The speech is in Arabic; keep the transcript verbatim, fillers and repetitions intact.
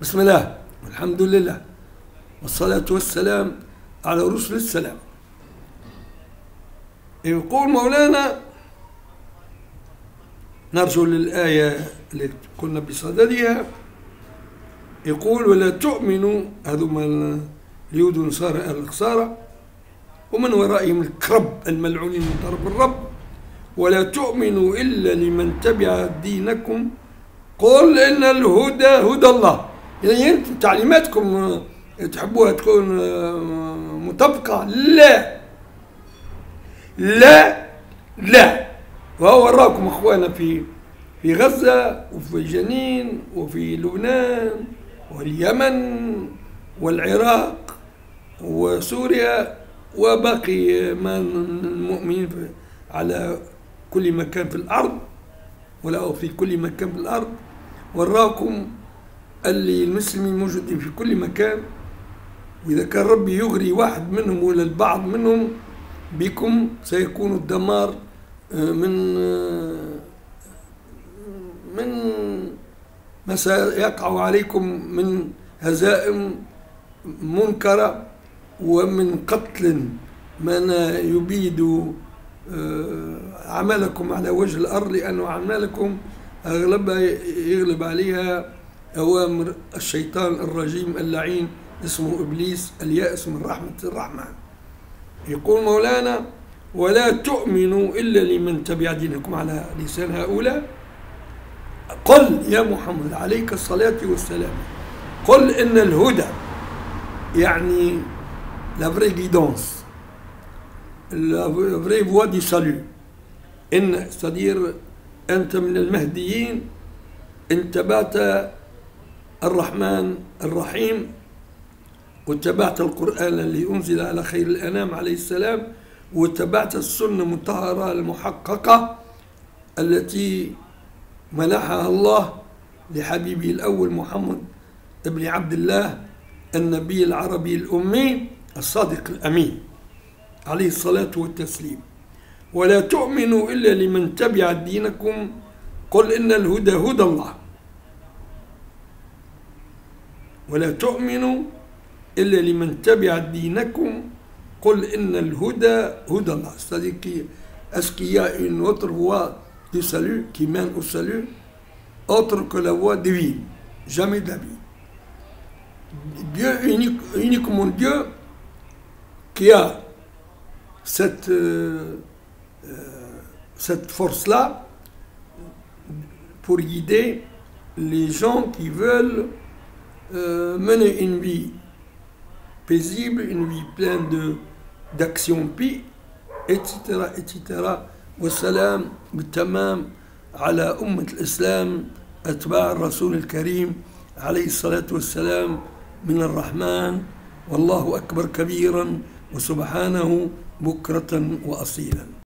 بسم الله والحمد لله والصلاة والسلام على رسل السلام. يقول مولانا نرجو للآية اللي قلنا بصددها، يقول ولا تؤمنوا، هذوما اليهود والنصارى أهل الخسارة ومن ورائهم الكرب الملعونين من طرف الرب، ولا تؤمنوا إلا لمن تبع دينكم قل إن الهدى هدى الله. يعني أنتم تعليماتكم تحبوها تكون مطبقة؟ لا لا لا. وهو وراكم أخوانا في في غزة وفي جنين وفي لبنان واليمن والعراق وسوريا وباقي من المؤمنين على كل مكان في الأرض، ولا في كل مكان في الأرض. وراكم اللي المسلمين موجودين في كل مكان، وإذا كان ربي يغري واحد منهم ولا البعض منهم بكم سيكون الدمار من من ما سيقع عليكم من هزائم منكرة ومن قتل من يبيد عملكم على وجه الأرض، لأن أعمالكم أغلبها يغلب عليها أوامر الشيطان الرجيم اللعين اسمه إبليس اليائس من رحمة الرحمن. يقول مولانا ولا تؤمنوا إلا لمن تبع دينكم على لسان هؤلاء. قل يا محمد عليك الصلاة والسلام، قل إن الهدى يعني la vraie guidance, la vraie voie du salut. إن c'est-à-dire أنت من المهديين إن تبعت الرحمن الرحيم واتبعت القرآن اللي أنزل على خير الأنام عليه السلام، واتبعت السنة المطهرة المحققة التي منحها الله لحبيبه الأول محمد ابن عبد الله النبي العربي الأمي الصادق الأمين عليه الصلاة والتسليم. ولا تؤمنوا إلا لمن تبع دينكم قل إن الهدى هدى الله. ولا تؤمنوا إلا لمن تبع دينكم قل إن الهدى هدى الله. C'est-à-dire est-ce qu'il y a une autre voie du salut qui mène au salut autre que la voie divine? Jamais de la vie. Dieu unique, uniquement Dieu qui a cette, euh, euh, cette force-là pour guider les gens qui veulent euh, mener une vie paisible, une vie pleine de d'actions pies, et cetera et cetera. والسلام بالتمام على أمة الإسلام أتباع الرسول الكريم عليه الصلاة والسلام من الرحمن، والله أكبر كبيرا وسبحانه بكرة وأصيلا.